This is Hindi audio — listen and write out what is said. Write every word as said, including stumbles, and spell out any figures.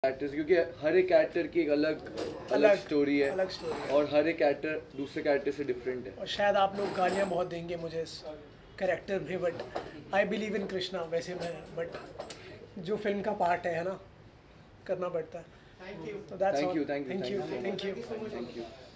एक्टर्स, क्योंकि हर एक कैरेक्टर की एक अलग अलग स्टोरी है, अलग स्टोरी और हर एक कैरेक्टर दूसरे कैरेक्टर से डिफरेंट है। और शायद आप लोग गालियाँ बहुत देंगे मुझे इस कैरेक्टर में, but I believe in Krishna वैसे मैं, बट जो फिल्म का पार्ट है ना, करना पड़ता है। थैंक यू तो that's thank all. You thank you thank you thank you thank you thank you